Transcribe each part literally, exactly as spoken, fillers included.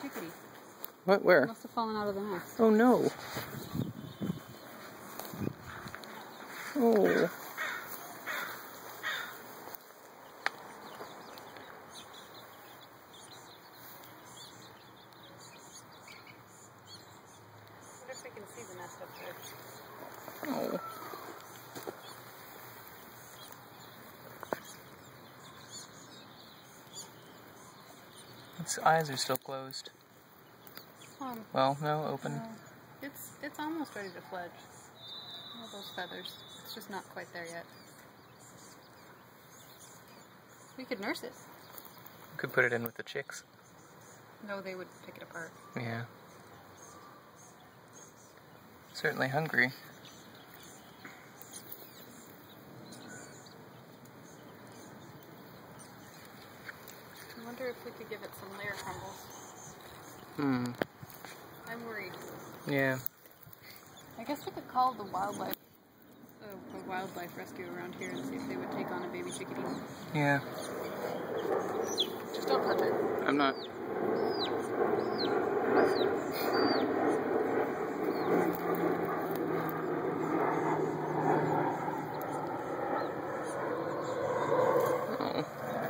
chickadee. What? Where? It must have fallen out of the nest. Oh no. Oh. I wonder if we can see the nest up there. Oh. Its eyes are still closed. Um, Well, no, open. uh, it's it's almost ready to fledge. All those feathers. It's just not quite there yet. We could nurse it. You could put it in with the chicks. No, they would pick it apart. Yeah. Certainly hungry. I wonder if we could give it some layer crumbles. Hmm. I'm worried. Yeah. I guess we could call the wildlife, uh, the wildlife rescue around here and see if they would take on a baby chickadee. Yeah. Just don't touch it. I'm not. Oh.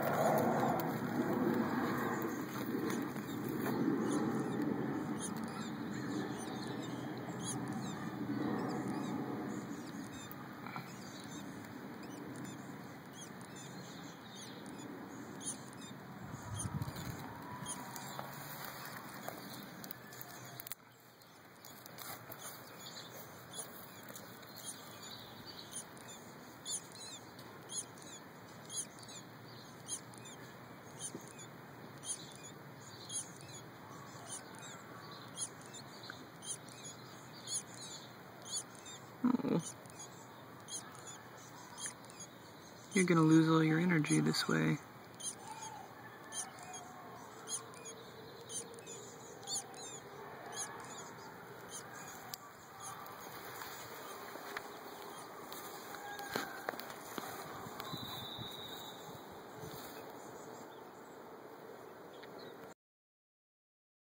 Oh. You're gonna lose all your energy this way.